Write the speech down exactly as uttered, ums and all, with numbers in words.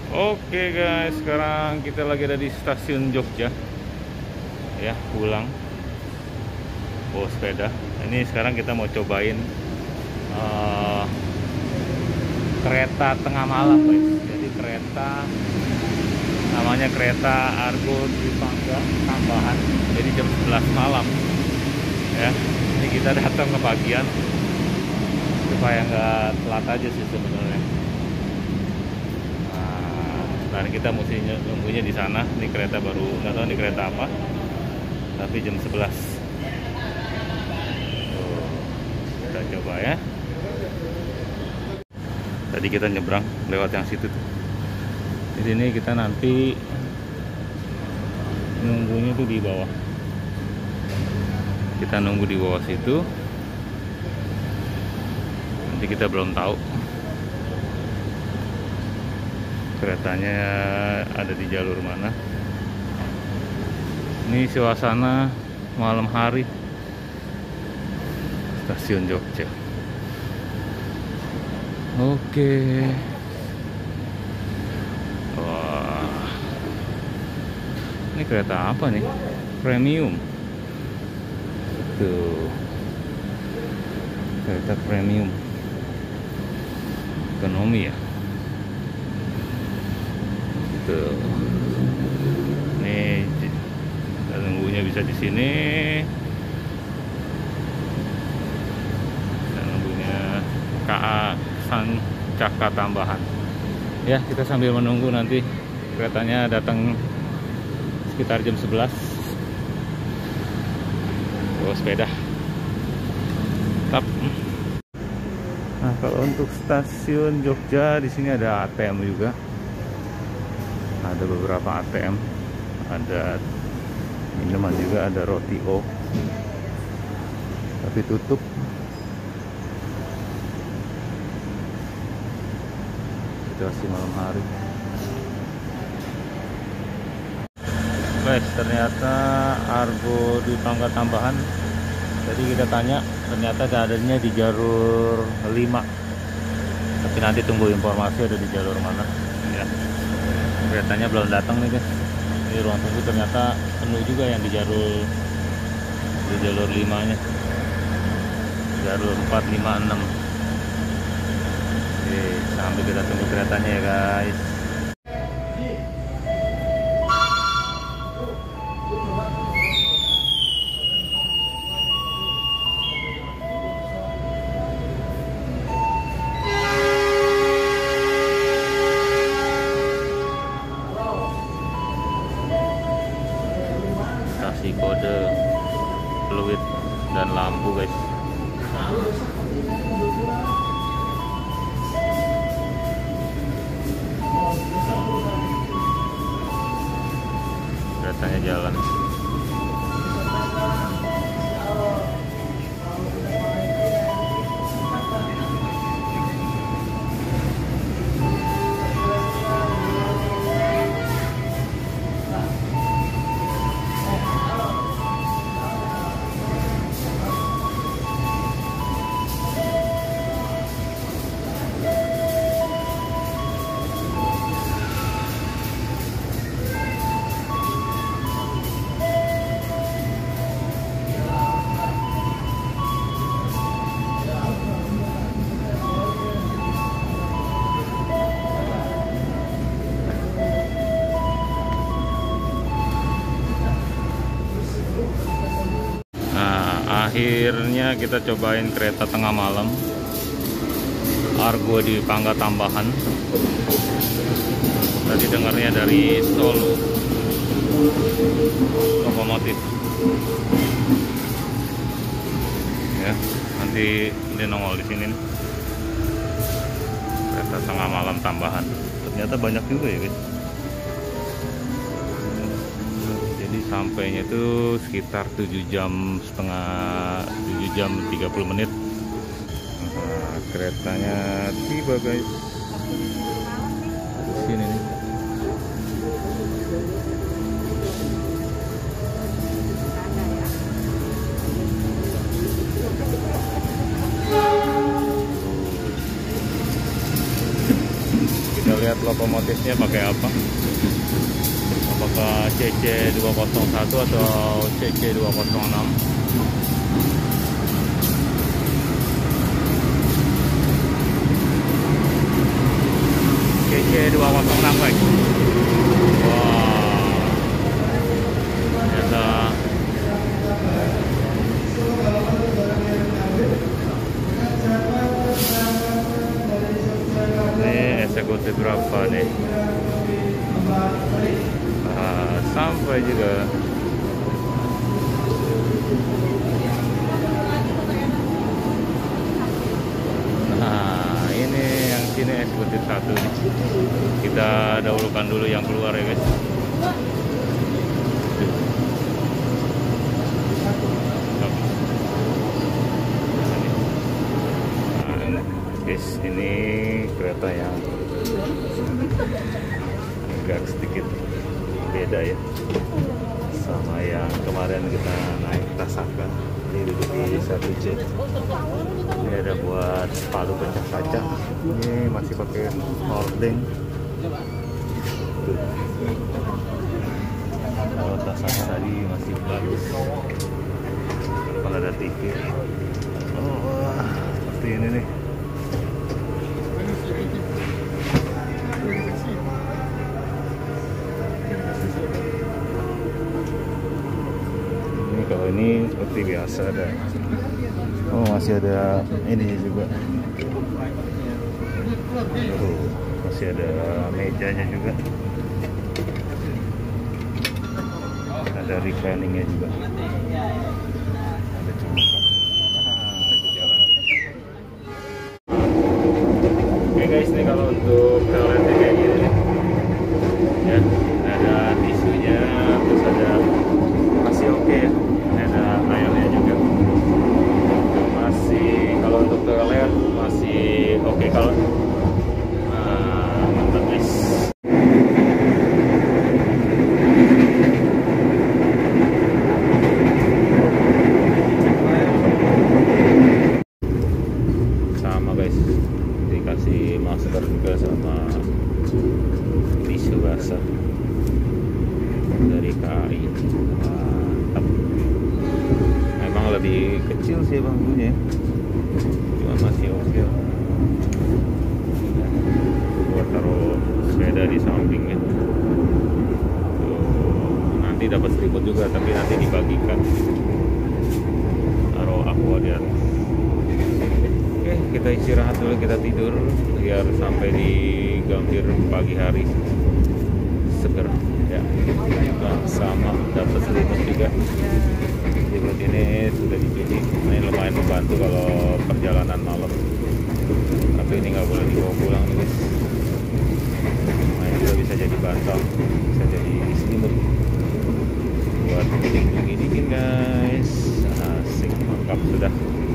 Oke guys, sekarang kita lagi ada di stasiun Jogja. Ya, pulang bawa sepeda. Ini sekarang kita mau cobain uh, kereta tengah malam guys. Jadi kereta namanya kereta Argo Dwi Pangga tambahan. Jadi jam sebelas malam. Ya, ini kita datang ke bagian supaya nggak telat aja sih sebenarnya. Dan kita mesti nunggunya di sana. Ini kereta baru, nggak tahu ini kereta apa, tapi jam sebelas. Tuh, kita coba ya. Tadi kita nyebrang lewat yang situ tuh. Jadi ini kita nanti nunggunya tuh di bawah. Kita nunggu di bawah situ. Nanti kita belum tahu keretanya ada di jalur mana. Ini suasana malam hari stasiun Jogja. Oke. Wah, ini kereta apa nih? Premium. Tuh, kereta premium ekonomi ya. Tuh. Nih, kita nunggunya bisa di sini. Kita nunggunya K A Sancaka tambahan. Ya, kita sambil menunggu nanti keretanya datang sekitar jam sebelas. Bawa sepeda. Tap. Nah, kalau untuk stasiun Jogja di sini ada A T M juga. Ada beberapa A T M, ada minuman juga, ada roti O, tapi tutup. Situasi malam hari. Guys, ternyata Argo Dwi Pangga tambahan. Jadi kita tanya, ternyata adanya di jalur lima. Tapi nanti tunggu informasi ada di jalur mana. Ya. Keretanya belum datang nih guys. Ini ruang tunggu ternyata penuh juga yang di jalur di jalur lima nya, jalur empat, lima, enam. Oke, sambil kita tunggu keretanya ya guys. Kasih kode fluid dan lampu guys. Keretanya jalan. Akhirnya kita cobain kereta tengah malam Argo Dwi Pangga tambahan. Tadi dengarnya dari Solo lokomotif. Ya, nanti dia nongol di sini nih. Kereta tengah malam tambahan. Ternyata banyak juga ya guys. Sampainya itu sekitar tujuh jam setengah, tujuh jam tiga puluh menit. Nah, keretanya tiba guys. Di sini nih. Kita lihat lokomotif ya pakai apa, apakah C C dua nol satu atau C C dua nol enam. C C dua nol enam guys. Wah, ternyata ini eksekutif berapa nih? Ah, sampai juga. Nah, ini yang sini eksekutif satu. Kita dahulukan dulu yang keluar ya guys. Nah, guys, ini kereta yang agak sedikit beda ya sama yang kemarin kita naik Tasaka. Ini duduk di satu C. Ini ada buat palu pecah kaca. Ini masih pakai hording. Kalau Tasaka tadi masih bagus. Kalau ada T V. Oh, wah, seperti ini nih. Kalau ini seperti biasa ada. Oh, masih ada ini juga. Oh, masih ada mejanya juga. Ada recliningnya juga. Ada cumukan. Ah, itu jalan. Oke guys, ini kalau untuk toiletnya kayak gini nih. Ya, ada tisunya, terus ada masih oke okay ya. Ada airnya juga masih, kalau untuk toilet masih oke okay. Kalau uh, mantap guys. Sama guys, dikasih masker juga sama tisu basah dari K I. Mantap. Memang lebih kecil sih bangkunya, cuma masih oke. Buat taruh sepeda di sampingnya. Tuh, nanti dapat selimut juga, tapi nanti dibagikan. Taruh aqua di atas. Oke, kita istirahat dulu, kita tidur biar sampai di Gambir pagi hari seger ya. Nah, sama dapat selimut juga. Selimut ini sudah dipilih. Ini lumayan membantu kalau perjalanan malam. Tapi ini nggak boleh dibawa pulang nih guys. Nah, ini juga bisa jadi bantal, bisa jadi selimut buat dingin dingin guys. Asik, mantap sudah.